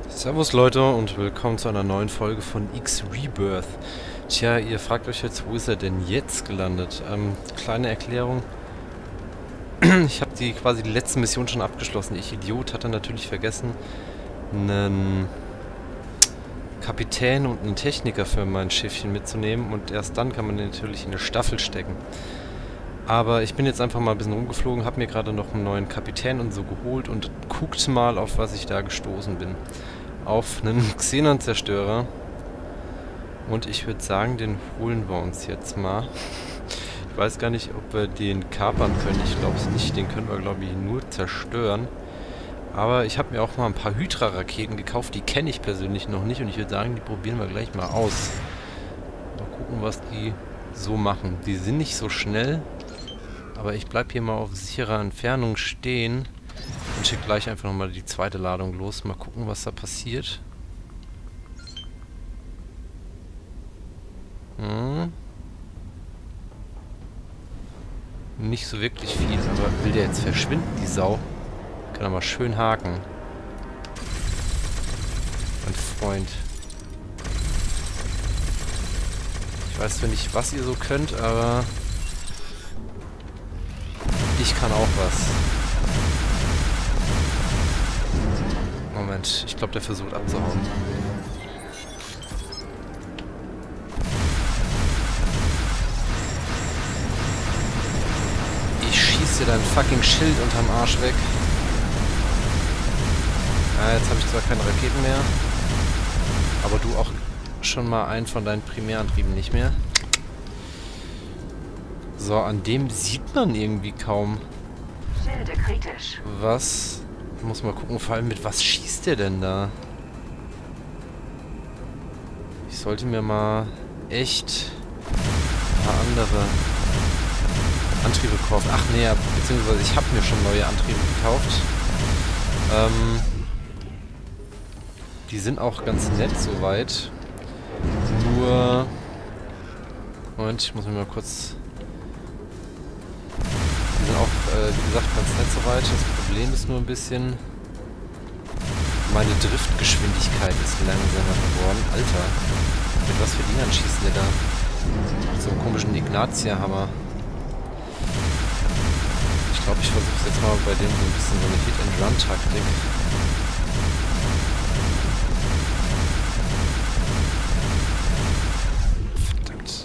Servus Leute und willkommen zu einer neuen Folge von X-Rebirth. Tja, ihr fragt euch jetzt, wo ist er denn jetzt gelandet? Kleine Erklärung. Ich habe quasi die letzte Mission schon abgeschlossen. Ich Idiot hatte natürlich vergessen, einen Kapitän und einen Techniker für mein Schiffchen mitzunehmen und erst dann kann man den natürlich in eine Staffel stecken. Aber ich bin jetzt einfach mal ein bisschen rumgeflogen, habe mir gerade noch einen neuen Kapitän und so geholt und guckt mal, auf was ich da gestoßen bin. Auf einen Xenon-Zerstörer. Und ich würde sagen, den holen wir uns jetzt mal. Ich weiß gar nicht, ob wir den kapern können. Ich glaube es nicht. Den können wir, glaube ich, nur zerstören. Aber ich habe mir auch mal ein paar Hydra-Raketen gekauft. Die kenne ich persönlich noch nicht. Und ich würde sagen, die probieren wir gleich mal aus. Mal gucken, was die so machen. Die sind nicht so schnell. Aber ich bleibe hier mal auf sicherer Entfernung stehen. Und schicke gleich einfach nochmal die zweite Ladung los. Mal gucken, was da passiert. Nicht so wirklich viel, aber will der jetzt verschwinden, die Sau? Kann er mal schön haken. Mein Freund. Ich weiß zwar nicht, was ihr so könnt, aber ich kann auch was. Moment, ich glaube, der versucht abzuhauen. Ich schieße dir dein fucking Schild unterm Arsch weg. Ja, jetzt habe ich zwar keine Raketen mehr, aber du auch schon mal einen von deinen Primärantrieben nicht mehr. So, an dem sieht man irgendwie kaum. Schilde kritisch. Was? Muss mal gucken, vor allem mit was schießt der denn da? Ich sollte mir mal echt ein paar andere Antriebe kaufen. Ach nee, beziehungsweise ich habe mir schon neue Antriebe gekauft. Die sind auch ganz nett soweit. Nur... Moment, ich muss mir mal kurz... Die sind auch, wie gesagt, ganz nett soweit. Das Problem ist nur ein bisschen... Meine Driftgeschwindigkeit ist langsamer geworden. Alter, mit was für Dingern schießen der da? Mit so einem komischen Ignatier-Hammer. Ich glaube, ich versuche es jetzt mal bei dem so ein bisschen so eine Hit-and-Run-Taktik. Verdammt.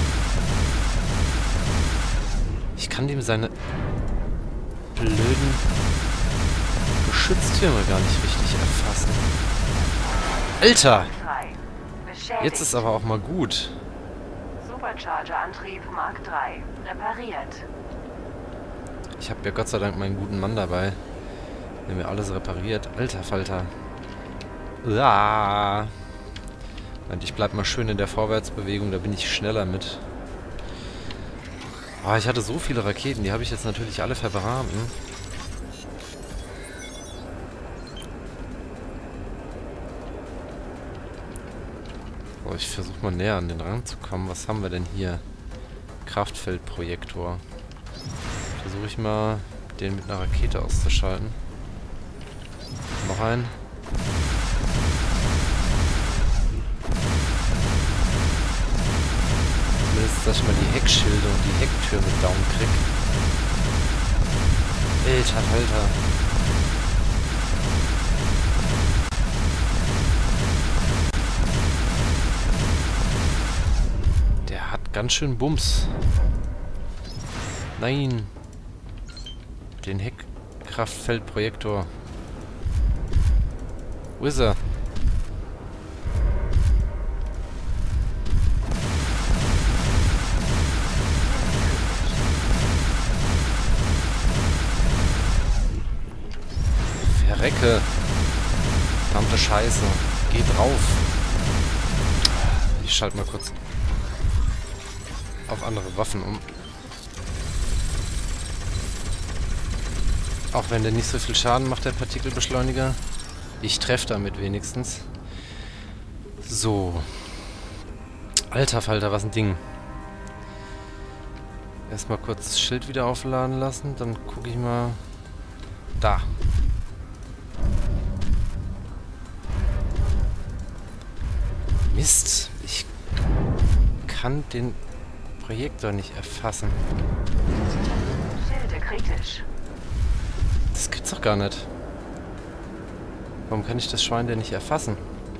Ich kann dem seine blöden Geschütztürme gar nicht richtig erfassen. Alter! Jetzt ist aber auch mal gut. Supercharger-Antrieb Mark 3 repariert. Ich habe ja Gott sei Dank meinen guten Mann dabei, der mir alles repariert. Alter Falter. Uah. Und ich bleib mal schön in der Vorwärtsbewegung, da bin ich schneller mit. Oh, ich hatte so viele Raketen, die habe ich jetzt natürlich alle verbraten. So, ich versuche mal näher an den Rang zu kommen. Was haben wir denn hier? Kraftfeldprojektor. Versuche ich mal, den mit einer Rakete auszuschalten. Noch einen. Zumindest, dass ich mal die Heckschilde und die Hecktürme down krieg. Alter Falter. Der hat ganz schön Bums. Nein. Den Heckkraftfeldprojektor. Wo ist er? Verrecke. Verdammte Scheiße. Geh drauf. Ich schalte mal kurz auf andere Waffen um. Auch wenn der nicht so viel Schaden macht, der Partikelbeschleuniger. Ich treffe damit wenigstens. So. Alter Falter, was ein Ding. Erstmal kurz das Schild wieder aufladen lassen, dann gucke ich mal. Da. Mist. Ich kann den Projektor nicht erfassen. Schilde kritisch. Das gibt's doch gar nicht. Warum kann ich das Schwein denn nicht erfassen?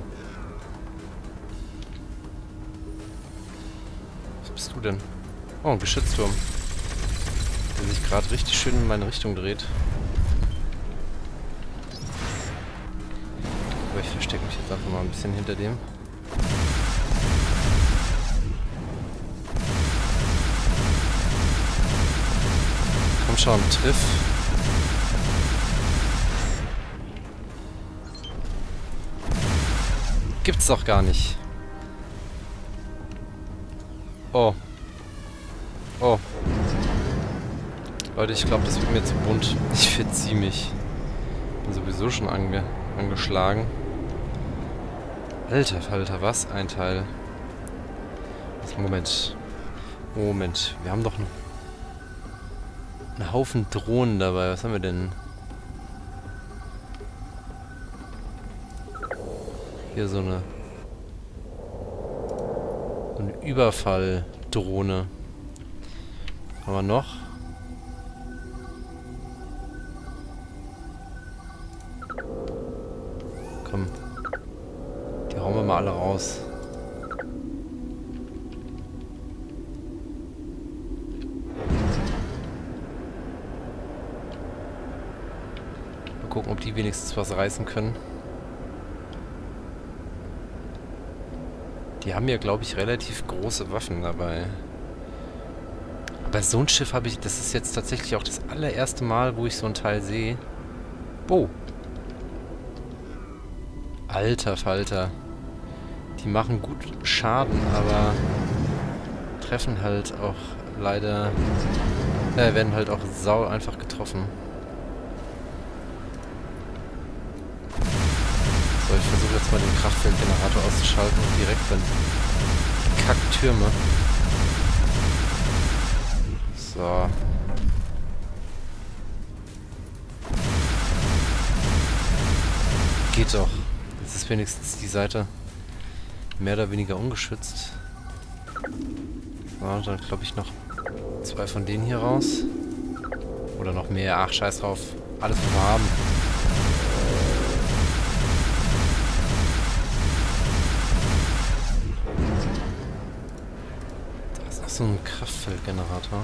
Was bist du denn? Oh, ein Geschützturm. Der sich gerade richtig schön in meine Richtung dreht. Aber ich verstecke mich jetzt einfach mal ein bisschen hinter dem. Komm schon, triff. Gibt's doch gar nicht. Oh. Oh. Leute, ich glaube, das wird mir zu bunt. Ich verziehe mich. Bin sowieso schon angeschlagen. Alter Falter, was ein Teil. Moment. Moment. Wir haben doch einen Haufen Drohnen dabei. Was haben wir denn? Hier so eine Überfalldrohne. Haben wir noch? Komm. Die hauen wir mal alle raus. Mal gucken, ob die wenigstens was reißen können. Die haben ja, glaube ich, relativ große Waffen dabei. Aber so ein Schiff habe ich... Das ist jetzt tatsächlich auch das allererste Mal, wo ich so ein Teil sehe. Oh. Alter Falter. Die machen gut Schaden, aber treffen halt auch leider... werden halt auch sau einfach getroffen. So, ich versuche jetzt mal den Kraftfeldgenerator auszuschalten und direkt dann die Kacktürme. So. Geht doch. Jetzt ist wenigstens die Seite mehr oder weniger ungeschützt. So, dann glaube ich noch 2 von denen hier raus. Oder noch mehr. Ach, scheiß drauf. Alles, was wir haben. Da ist noch so ein Kraftfeldgenerator.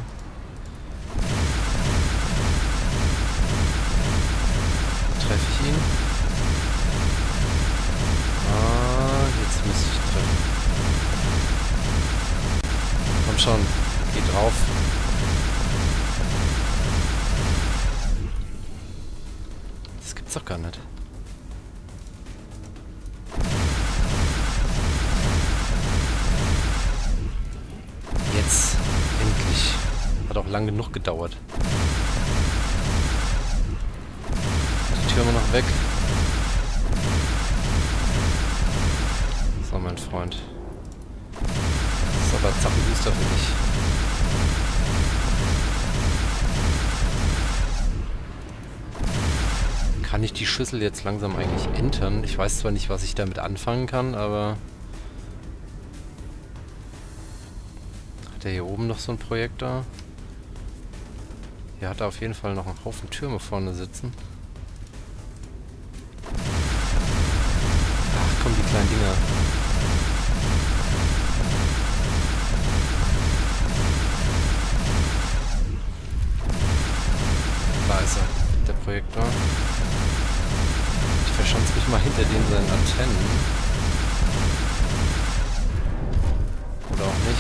Treffe ich ihn? Jetzt müsste ich treffen. Komm schon, geh drauf. Das gibt's doch gar nicht. Jetzt, endlich. Hat auch lang genug gedauert. Die Türme noch weg. So, mein Freund. Das ist aber zappenduster für dich. Kann ich die Schüssel jetzt langsam eigentlich entern? Ich weiß zwar nicht, was ich damit anfangen kann, aber... Hat er hier oben noch so ein Projektor? Hier hat er auf jeden Fall noch einen Haufen Türme vorne sitzen. Ach komm, die kleinen Dinger. Da ist er, der Projektor. Ich verschanze mich mal hinter den seinen Antennen. Oder auch nicht.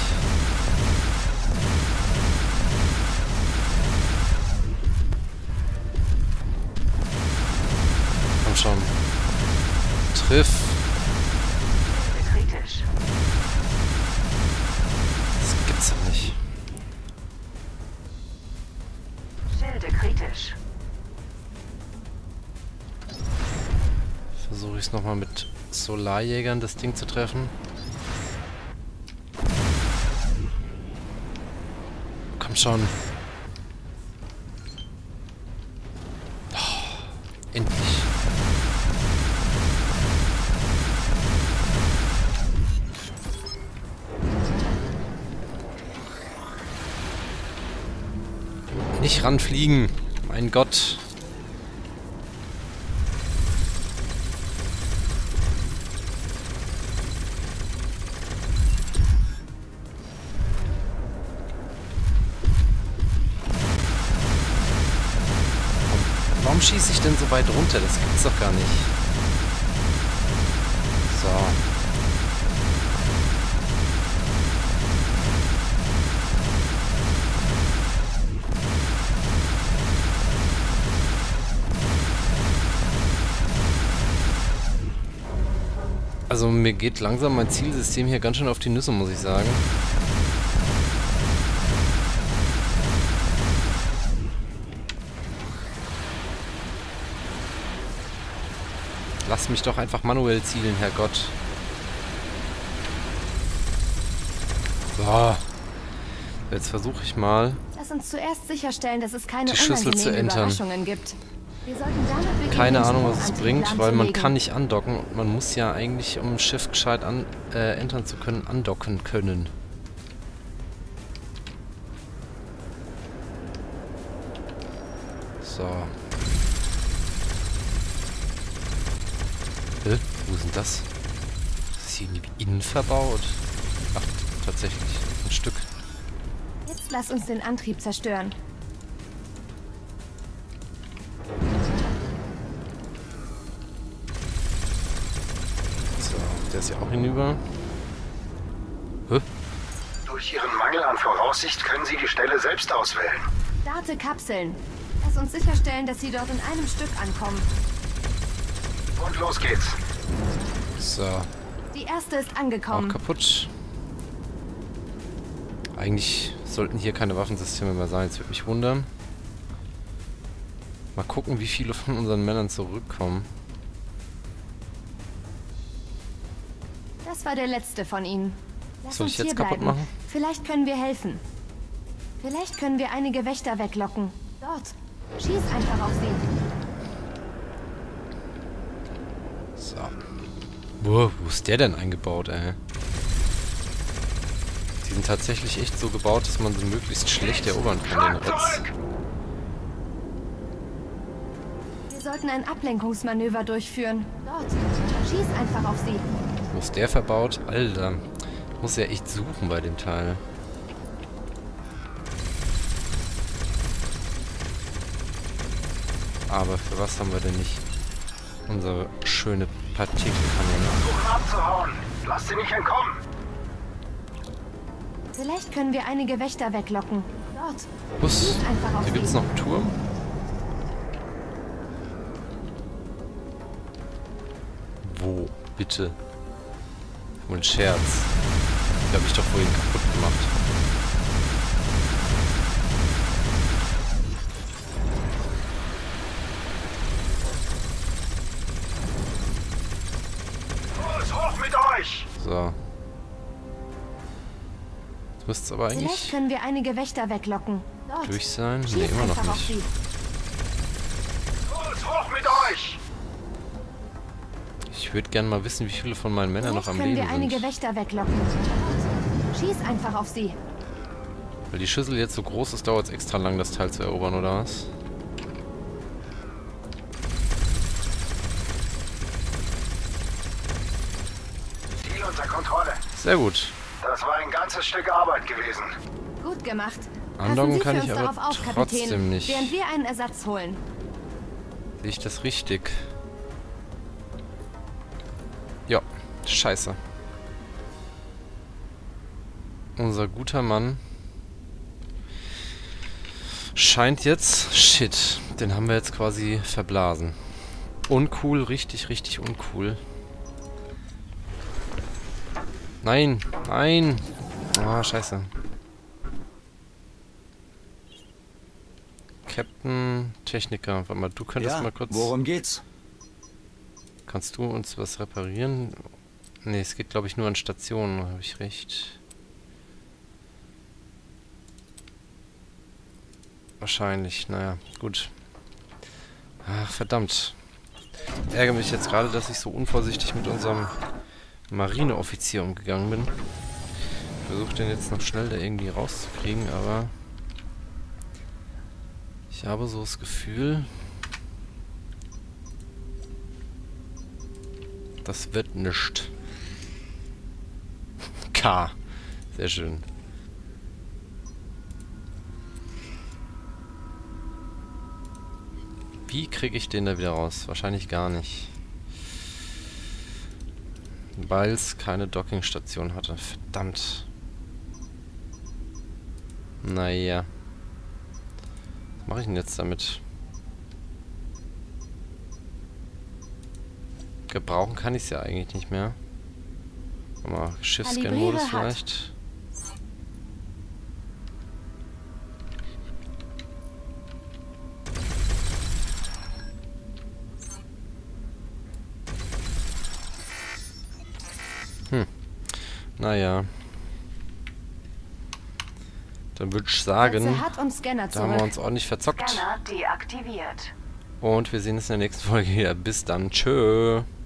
Komm schon. Triff. Kritisch. Das gibt's doch nicht. Schilde kritisch. Versuche ich es nochmal mit Solarjägern, das Ding zu treffen. Komm schon. Oh, endlich. Nicht ranfliegen. Mein Gott. Warum schieße ich denn so weit runter? Das gibt's doch gar nicht. So. Also mir geht langsam mein Zielsystem hier ganz schön auf die Nüsse, muss ich sagen. Lass mich doch einfach manuell zielen, Herrgott. So. Jetzt versuche ich mal, Lass uns zuerst sicherstellen, dass es keine die Schüssel zu unangenehmen entern. Überraschungen gibt. Wir sollten damit beginnen, Keine Ahnung, den was es Suchantrieb bringt, weil man lahmzulegen. kann nicht andocken. Man muss ja eigentlich, um ein Schiff gescheit entern zu können, andocken können. So. Wo ist denn das? Ist hier irgendwie innen verbaut? Ach, tatsächlich. Ein Stück. Jetzt lass uns den Antrieb zerstören. So, der ist ja auch hinüber. Hä? Durch Ihren Mangel an Voraussicht können Sie die Stelle selbst auswählen. Starte Kapseln. Lass uns sicherstellen, dass sie dort in einem Stück ankommen. Und los geht's. So. Die erste ist Auch angekommen. kaputt. Eigentlich sollten hier keine Waffensysteme mehr sein. Das würde mich wundern. Mal gucken, wie viele von unseren Männern zurückkommen. Das war der letzte von ihnen. Lass Soll uns ich jetzt hier kaputt bleiben. machen? Vielleicht können wir helfen. Vielleicht können wir einige Wächter weglocken. Dort. Schieß einfach auf sie. So. Wo ist der denn eingebaut, ey? Die sind tatsächlich echt so gebaut, dass man sie möglichst schlecht erobern kann, den Rotz. Wir sollten ein Ablenkungsmanöver durchführen. Dort. Schieß einfach auf sie. Wo ist der verbaut? Alter. Ich muss ja echt suchen bei dem Teil. Aber für was haben wir denn nicht unsere schöne Partikelkanone? Versuchen abzuhauen. Lass sie nicht entkommen. Vielleicht können wir einige Wächter weglocken. Dort. Bus. Schieß einfach auf Hier gibt's sie. noch einen Turm. Wo? Bitte. Wohl ein Scherz. Die habe ich doch vorhin kaputt gemacht. Los, hoch mit euch. So. Jetzt müsste es aber Vielleicht eigentlich können wir einige Wächter weglocken. Dort. durch sein. Schieß Ne, immer noch einfach auf nicht. sie. Los, hoch mit euch. Ich würde gerne mal wissen, wie viele von meinen Männern noch Vielleicht am können Leben wir einige sind. Wächter weglocken. Dort. Schieß einfach auf sie. Weil die Schüssel jetzt so groß ist, dauert es extra lang, das Teil zu erobern, oder was? Ziel unter Kontrolle. Sehr gut. Das war ein ganzes Stück Arbeit gewesen. Gut gemacht. Andocken Passen Sie kann für ich uns aber darauf auf, trotzdem Kapitän, nicht. während wir einen Ersatz holen. Sehe ich das richtig? Ja, scheiße. Unser guter Mann scheint jetzt... Shit, den haben wir jetzt quasi verblasen. Uncool, richtig, richtig uncool. Nein, nein. Ah, scheiße. Captain, Techniker, warte mal, du könntest Ja, mal kurz... worum geht's? Kannst du uns was reparieren? Ne, es geht glaube ich nur an Stationen, habe ich recht. Wahrscheinlich, naja, gut. Ach, verdammt. Ich ärgere mich jetzt gerade, dass ich so unvorsichtig mit unserem Marineoffizier umgegangen bin. Ich versuche den jetzt noch schnell da irgendwie rauszukriegen, aber... Ich habe so das Gefühl, das wird nischt. K. Sehr schön. Wie kriege ich den da wieder raus? Wahrscheinlich gar nicht. Weil es keine Dockingstation hatte. Verdammt. Naja. Was mache ich denn jetzt damit? Gebrauchen kann ich es ja eigentlich nicht mehr. Mal Schiffsscan-Modus vielleicht. Naja. Dann würde ich sagen, da haben wir uns ordentlich verzockt. Scanner deaktiviert. Und wir sehen uns in der nächsten Folge wieder. Bis dann. Tschö.